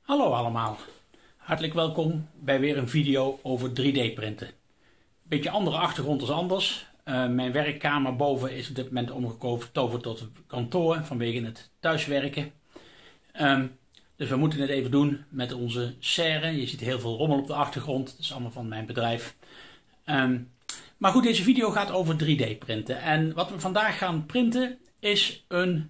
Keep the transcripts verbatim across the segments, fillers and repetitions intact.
Hallo allemaal, hartelijk welkom bij weer een video over drie D printen. Beetje andere achtergrond als anders. Uh, mijn werkkamer boven is op dit moment omgetoverd tot kantoor vanwege het thuiswerken. Um, dus we moeten het even doen met onze serre. Je ziet heel veel rommel op de achtergrond, dat is allemaal van mijn bedrijf. Um, maar goed, deze video gaat over drie D printen. En wat we vandaag gaan printen is een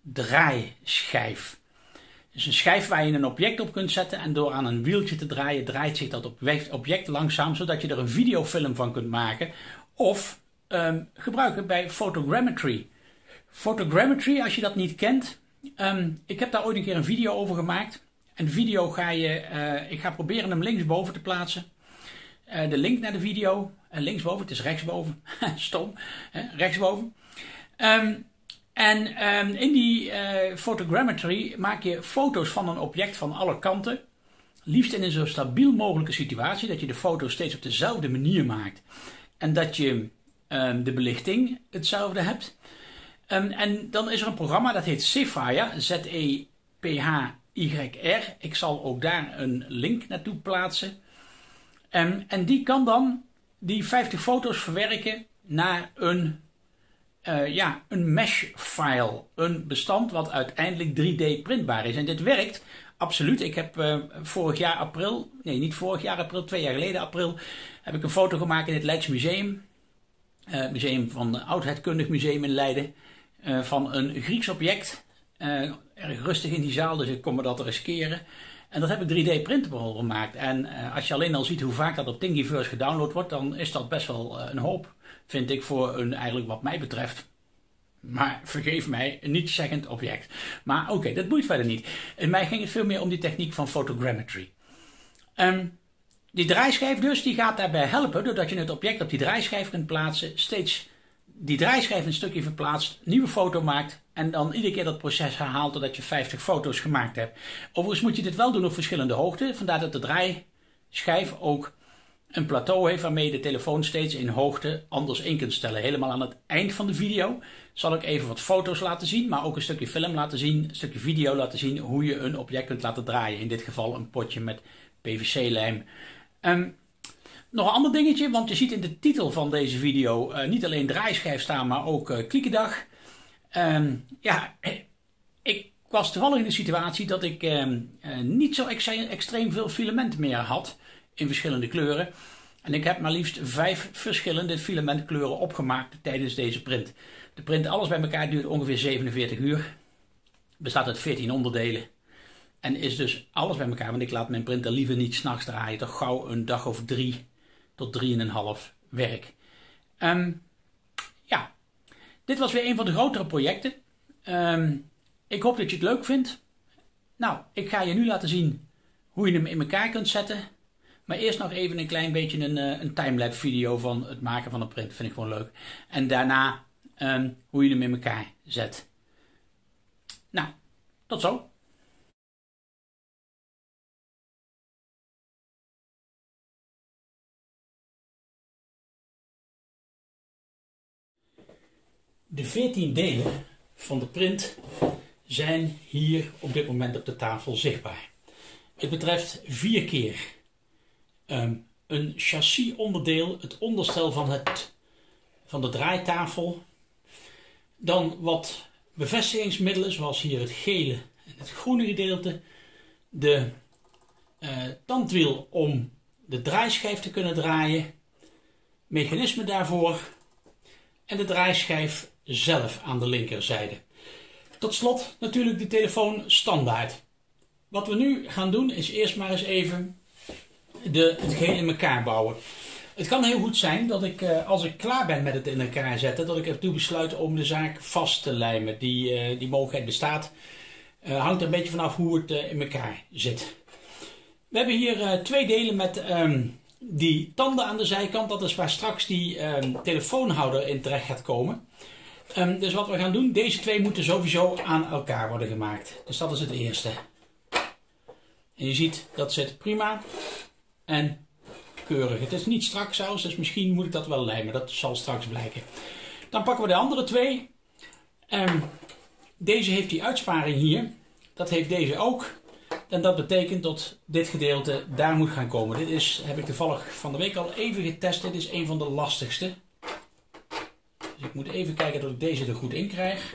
draaischijf. Dus een schijf waar je een object op kunt zetten en door aan een wieltje te draaien draait zich dat object langzaam, zodat je er een videofilm van kunt maken of um, gebruiken bij photogrammetry. Photogrammetry, als je dat niet kent, um, ik heb daar ooit een keer een video over gemaakt. En de video ga je, uh, ik ga proberen hem linksboven te plaatsen. Uh, de link naar de video, uh, linksboven, het is rechtsboven, stom, hè? Rechtsboven. Um, En um, in die uh, photogrammetry maak je foto's van een object van alle kanten. Liefst in een zo stabiel mogelijke situatie, dat je de foto steeds op dezelfde manier maakt. En dat je um, de belichting hetzelfde hebt. Um, en dan is er een programma dat heet Zephire, Z E P H Y R. Ik zal ook daar een link naartoe plaatsen. Um, en die kan dan die vijftig foto's verwerken naar een... Uh, ja, een mesh file, een bestand wat uiteindelijk drie D printbaar is. En dit werkt absoluut. Ik heb uh, vorig jaar april, nee niet vorig jaar april, twee jaar geleden april, heb ik een foto gemaakt in het Leids Museum. Uh, museum van het Oudheidkundig Museum in Leiden. Uh, van een Grieks object. Uh, erg rustig in die zaal, dus ik kon me dat riskeren. En dat heb ik drie D printable gemaakt. En uh, als je alleen al ziet hoe vaak dat op Thingiverse gedownload wordt, dan is dat best wel uh, een hoop. Vind ik voor een, eigenlijk wat mij betreft, maar vergeef mij, een niet-zeggend object. Maar oké, okay, dat boeit verder niet. In mij ging het veel meer om die techniek van photogrammetry. Um, die draaischijf dus, die gaat daarbij helpen, doordat je het object op die draaischijf kunt plaatsen, steeds die draaischijf een stukje verplaatst, nieuwe foto maakt en dan iedere keer dat proces herhaalt totdat je vijftig foto's gemaakt hebt. Overigens moet je dit wel doen op verschillende hoogten, vandaar dat de draaischijf ook een plateau heeft waarmee je de telefoon steeds in hoogte anders in kunt stellen. Helemaal aan het eind van de video zal ik even wat foto's laten zien, maar ook een stukje film laten zien, een stukje video laten zien hoe je een object kunt laten draaien. In dit geval een potje met P V C-lijm. Um, nog een ander dingetje, want je ziet in de titel van deze video uh, niet alleen draaischijf staan, maar ook uh, kliekendag. Um, ja, ik was toevallig in de situatie dat ik um, uh, niet zo ex extreem veel filament meer had. In verschillende kleuren. En ik heb maar liefst vijf verschillende filamentkleuren opgemaakt tijdens deze print. De print alles bij elkaar duurt ongeveer zevenenveertig uur. Bestaat uit veertien onderdelen. En is dus alles bij elkaar, want ik laat mijn printer liever niet 's nachts draaien. Toch gauw een dag of drie tot drie en een half werk. Um, ja, dit was weer een van de grotere projecten. Um, ik hoop dat je het leuk vindt. Nou, ik ga je nu laten zien hoe je hem in elkaar kunt zetten. Maar eerst nog even een klein beetje een, een timelapse video van het maken van een print. Vind ik gewoon leuk. En daarna um, hoe je hem in elkaar zet. Nou, tot zo. De veertien delen van de print zijn hier op dit moment op de tafel zichtbaar. Het betreft vier keer Um, een chassis-onderdeel, het onderstel van, het, van de draaitafel. Dan wat bevestigingsmiddelen, zoals hier het gele en het groene gedeelte. De uh, tandwiel om de draaischijf te kunnen draaien. Mechanisme daarvoor. En de draaischijf zelf aan de linkerzijde. Tot slot natuurlijk de telefoon standaard. Wat we nu gaan doen is eerst maar eens even De, het geheel in elkaar bouwen. Het kan heel goed zijn dat ik, uh, als ik klaar ben met het in elkaar zetten, dat ik ertoe besluit om de zaak vast te lijmen. Die, uh, die mogelijkheid bestaat. Uh, hangt er een beetje vanaf hoe het uh, in elkaar zit. We hebben hier uh, twee delen met um, die tanden aan de zijkant. Dat is waar straks die um, telefoonhouder in terecht gaat komen. Um, dus wat we gaan doen, deze twee moeten sowieso aan elkaar worden gemaakt. Dus dat is het eerste. En je ziet, dat zit prima. En keurig. Het is niet strak zelfs, dus misschien moet ik dat wel lijmen. Dat zal straks blijken. Dan pakken we de andere twee. Um, deze heeft die uitsparing hier. Dat heeft deze ook. En dat betekent dat dit gedeelte daar moet gaan komen. Dit is, heb ik toevallig van de week al even getest. Dit is een van de lastigste. Dus ik moet even kijken dat ik deze er goed in krijg.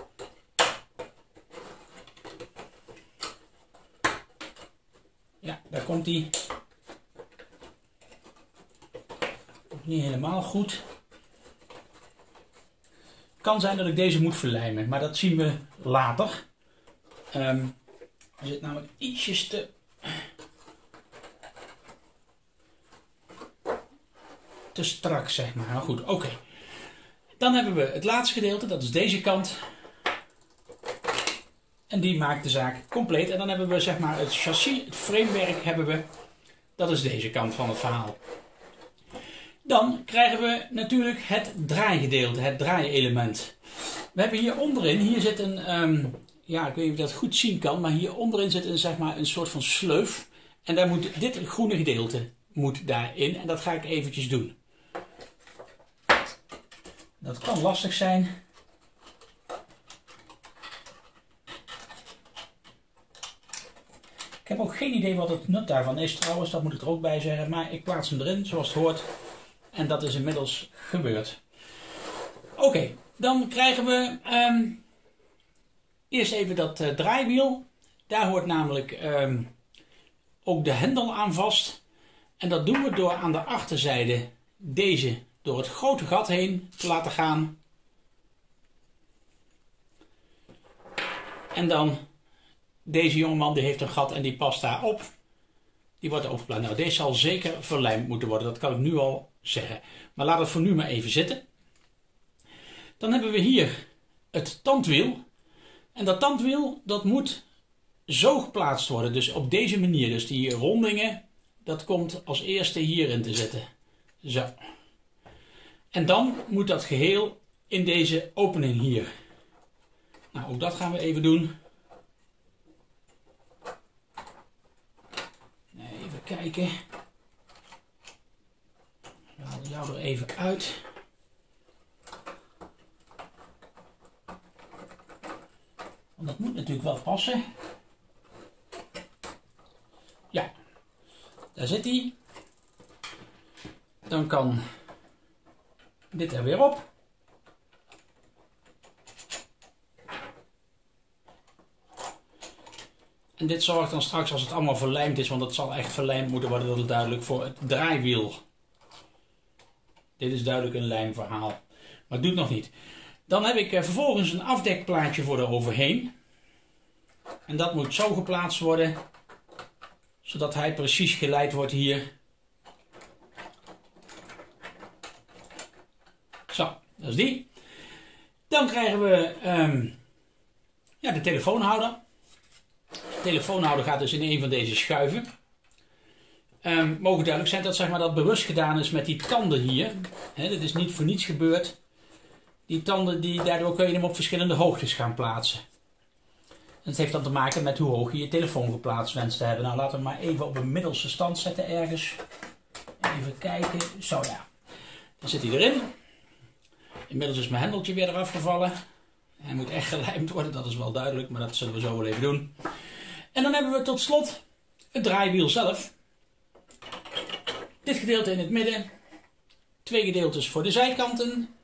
Ja, daar komt hij. Niet helemaal goed. Kan zijn dat ik deze moet verlijmen, maar dat zien we later. Um, er zit namelijk ietsjes te... te strak, zeg maar. Maar goed, oké. Okay. Dan hebben we het laatste gedeelte, dat is deze kant. En die maakt de zaak compleet. En dan hebben we zeg maar het chassis, het framewerk hebben we. Dat is deze kant van het verhaal. Dan krijgen we natuurlijk het draaigedeelte, het draaielement. We hebben hier onderin, hier zit een, um, ja ik weet niet of je dat goed zien kan, maar hier onderin zit een, zeg maar, een soort van sleuf. En daar moet dit groene gedeelte moet daarin en dat ga ik eventjes doen. Dat kan lastig zijn. Ik heb ook geen idee wat het nut daarvan is trouwens, dat moet ik er ook bij zeggen. Maar ik plaats hem erin zoals het hoort. En dat is inmiddels gebeurd. Oké, okay, dan krijgen we um, eerst even dat uh, draaiwiel. Daar hoort namelijk um, ook de hendel aan vast. En dat doen we door aan de achterzijde deze door het grote gat heen te laten gaan. En dan deze jongeman die heeft een gat en die past daarop. Die wordt opgeplaatst. Nou, deze zal zeker verlijmd moeten worden. Dat kan ik nu al zeggen. Maar laat het voor nu maar even zitten. Dan hebben we hier het tandwiel. En dat tandwiel dat moet zo geplaatst worden. Dus op deze manier. Dus die rondingen, dat komt als eerste hierin te zitten. Zo. En dan moet dat geheel in deze opening hier. Nou, ook dat gaan we even doen. Even kijken. We halen jou er even uit. Want dat moet natuurlijk wel passen. Ja, daar zit hij. Dan kan dit er weer op. En dit zorgt dan straks als het allemaal verlijmd is, want het zal echt verlijmd moeten worden, dat is duidelijk voor het draaiwiel. Dit is duidelijk een lijmverhaal, maar het doet nog niet. Dan heb ik vervolgens een afdekplaatje voor eroverheen. En dat moet zo geplaatst worden, zodat hij precies geleid wordt hier. Zo, dat is die. Dan krijgen we um, ja, de telefoonhouder. De telefoonhouder gaat dus in een van deze schuiven. Um, mogen duidelijk zijn dat, zeg maar, dat bewust gedaan is met die tanden hier. He, dit is niet voor niets gebeurd. Die tanden, die, daardoor kun je hem op verschillende hoogtes gaan plaatsen. En het heeft dan te maken met hoe hoog je je telefoon geplaatst wenst te hebben. Nou, laten we maar even op een middelste stand zetten ergens. Even kijken. Zo ja. Dan zit hij erin. Inmiddels is mijn hendeltje weer eraf gevallen. Hij moet echt gelijmd worden, dat is wel duidelijk, maar dat zullen we zo wel even doen. En dan hebben we tot slot het draaiwiel zelf. Dit gedeelte in het midden. Twee gedeeltes voor de zijkanten.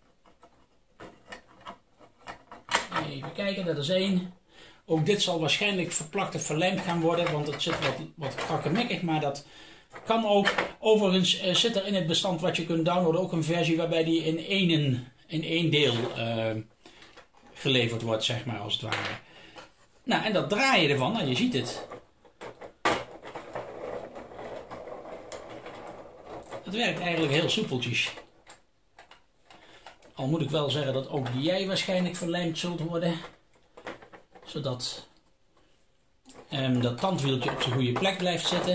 Even kijken, dat is één. Ook dit zal waarschijnlijk verplakt of verlijmd gaan worden, want het zit wat, wat krakkemikkig, maar dat kan ook. Overigens uh, zit er in het bestand wat je kunt downloaden ook een versie waarbij die in één, in één deel uh, geleverd wordt, zeg maar, als het ware. Nou, en dat draaien ervan, nou, je ziet het. Het werkt eigenlijk heel soepeltjes. Al moet ik wel zeggen dat ook jij waarschijnlijk verlijmd zult worden. Zodat um, dat tandwieltje op zijn goede plek blijft zitten.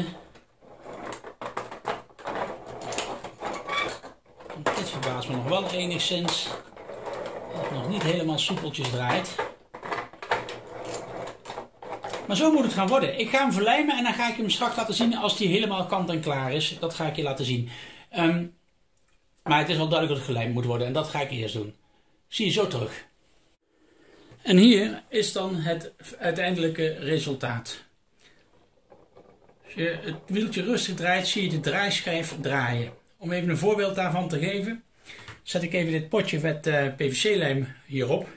Want dit verbaast me nog wel enigszins. Dat het nog niet helemaal soepeltjes draait. Maar zo moet het gaan worden. Ik ga hem verlijmen en dan ga ik hem straks laten zien als hij helemaal kant en klaar is. Dat ga ik je laten zien. Um, maar het is wel duidelijk dat het gelijmd moet worden en dat ga ik eerst doen. Zie je zo terug. En hier is dan het uiteindelijke resultaat. je het wieltje rustig draait, zie je de draaischijf draaien. Om even een voorbeeld daarvan te geven, zet ik even dit potje met uh, P V C-lijm hierop.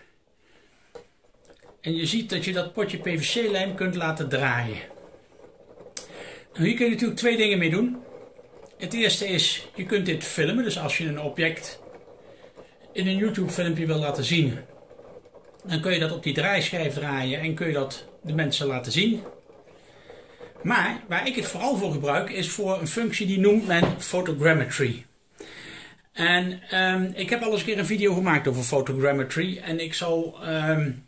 En je ziet dat je dat potje P V C-lijm kunt laten draaien. Nou, hier kun je natuurlijk twee dingen mee doen. Het eerste is, je kunt dit filmen. Dus als je een object in een YouTube filmpje wil laten zien, dan kun je dat op die draaischijf draaien en kun je dat de mensen laten zien. Maar waar ik het vooral voor gebruik is voor een functie die noemt men photogrammetry. En um, ik heb al eens een keer een video gemaakt over photogrammetry en ik zal um,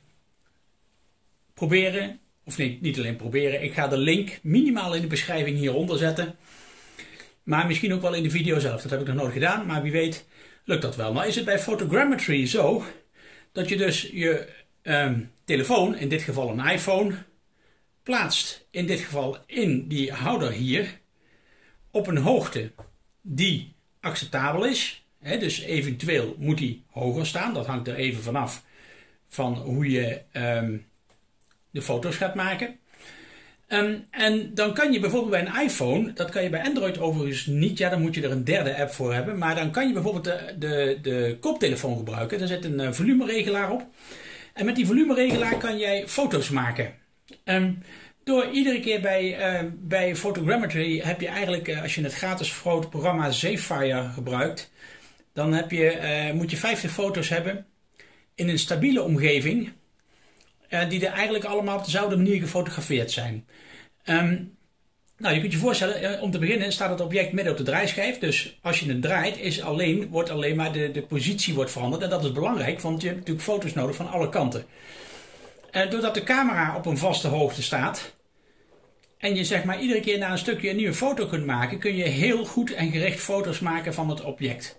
proberen, of nee, niet alleen proberen, ik ga de link minimaal in de beschrijving hieronder zetten. Maar misschien ook wel in de video zelf, dat heb ik nog nooit gedaan, maar wie weet lukt dat wel. Nou is het bij photogrammetry zo dat je dus je um, telefoon, in dit geval een iPhone, plaatst in dit geval in die houder hier op een hoogte die acceptabel is. He, dus eventueel moet die hoger staan, dat hangt er even vanaf van hoe je um, de foto's gaat maken. Um, en dan kan je bijvoorbeeld bij een iPhone, dat kan je bij Android overigens niet, ja dan moet je er een derde app voor hebben, maar dan kan je bijvoorbeeld de, de, de koptelefoon gebruiken. Daar zit een uh, volumeregelaar op en met die volumeregelaar kan jij foto's maken. Um, door iedere keer bij, uh, bij photogrammetry heb je eigenlijk, uh, als je het gratis grote programma Zephyr gebruikt, dan heb je, uh, moet je vijftig foto's hebben in een stabiele omgeving, uh, die er eigenlijk allemaal op dezelfde manier gefotografeerd zijn. Um, nou, je kunt je voorstellen, uh, om te beginnen staat het object midden op de draaischijf, dus als je het draait, is alleen, wordt alleen maar de, de positie wordt veranderd en dat is belangrijk, want je hebt natuurlijk foto's nodig van alle kanten. Uh, doordat de camera op een vaste hoogte staat en je zeg maar iedere keer na een stukje een nieuwe foto kunt maken, kun je heel goed en gericht foto's maken van het object.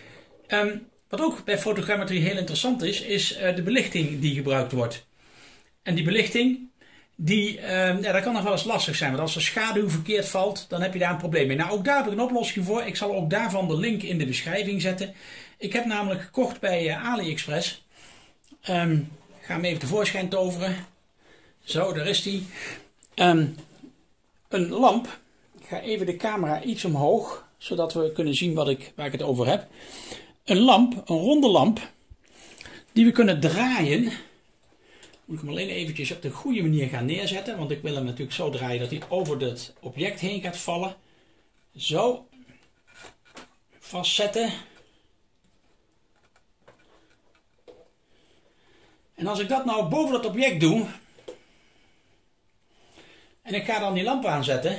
Um, wat ook bij photogrammetry heel interessant is, is uh, de belichting die gebruikt wordt. En die belichting, die, uh, ja, dat kan nog wel eens lastig zijn, want als er schaduw verkeerd valt, dan heb je daar een probleem mee. Nou, ook daar heb ik een oplossing voor. Ik zal ook daarvan de link in de beschrijving zetten. Ik heb namelijk gekocht bij uh, AliExpress. Um, Ik ga hem even tevoorschijn toveren. Zo, daar is die. Um, een lamp. Ik ga even de camera iets omhoog, zodat we kunnen zien wat ik, waar ik het over heb. Een lamp, een ronde lamp, die we kunnen draaien. Moet ik hem alleen eventjes op de goede manier gaan neerzetten, want ik wil hem natuurlijk zo draaien dat hij over het object heen gaat vallen. Zo. Vastzetten. En als ik dat nou boven het object doe, en ik ga dan die lamp aanzetten,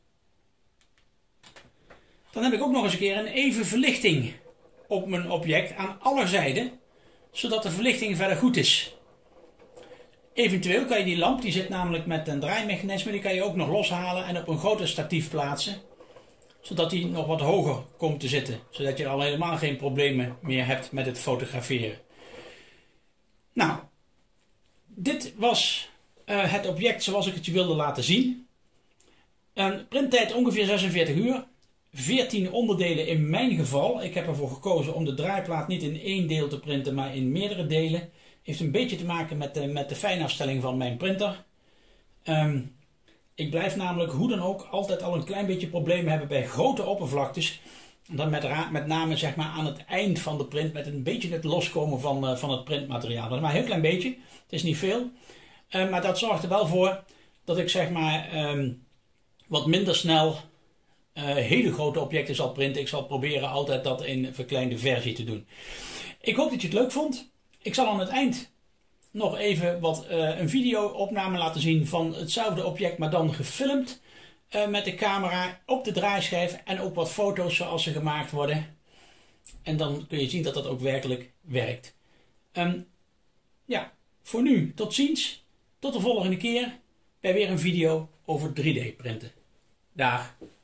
dan heb ik ook nog eens een keer een even verlichting op mijn object aan alle zijden, zodat de verlichting verder goed is. Eventueel kan je die lamp, die zit namelijk met een draaimechanisme, die kan je ook nog loshalen en op een groter statief plaatsen, zodat die nog wat hoger komt te zitten, zodat je al helemaal geen problemen meer hebt met het fotograferen. Nou, dit was uh, het object zoals ik het je wilde laten zien. Een printtijd ongeveer zesenveertig uur. veertien onderdelen in mijn geval. Ik heb ervoor gekozen om de draaiplaat niet in één deel te printen, maar in meerdere delen. Heeft een beetje te maken met de, met de fijnafstelling van mijn printer. Um, ik blijf namelijk hoe dan ook altijd al een klein beetje problemen hebben bij grote oppervlaktes. En dan met, met name zeg maar aan het eind van de print met een beetje het loskomen van, uh, van het printmateriaal. Dat is maar een heel klein beetje. Het is niet veel. Uh, maar dat zorgt er wel voor dat ik zeg maar um, wat minder snel uh, hele grote objecten zal printen. Ik zal proberen altijd dat in een verkleinde versie te doen. Ik hoop dat je het leuk vond. Ik zal aan het eind nog even wat, uh, een video-opname laten zien van hetzelfde object, maar dan gefilmd. Uh, met de camera op de draaischijf en ook wat foto's zoals ze gemaakt worden. En dan kun je zien dat dat ook werkelijk werkt. Um, ja, voor nu tot ziens. Tot de volgende keer bij weer een video over drie D printen. Dag.